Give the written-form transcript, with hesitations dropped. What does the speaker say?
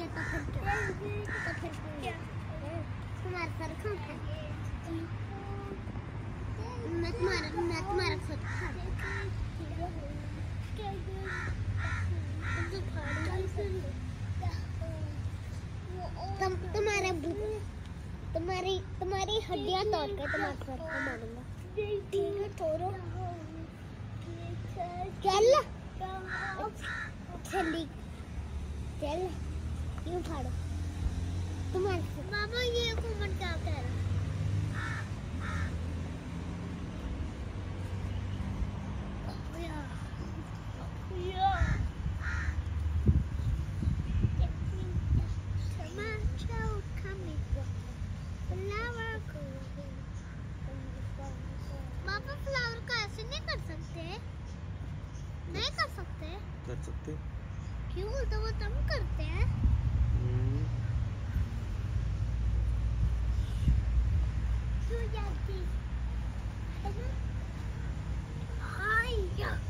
तो फिर क्या? तुम्हारा सर कहाँ है? मैं तुम्हारा खुद तुम्हारी हड्डियां तोड़ के तुम्हारे सर को मारूंगा। ठीक है तोड़ो। चल चल क्यों फाड़ो तुम्हारे मामा। ये कमेंट क्या कह रहा है? फ्लावर को ऐसे नहीं कर सकते? नहीं कर सकते? कर सकते। क्यों? तो वो तुम करते हैं। क्यों जाती?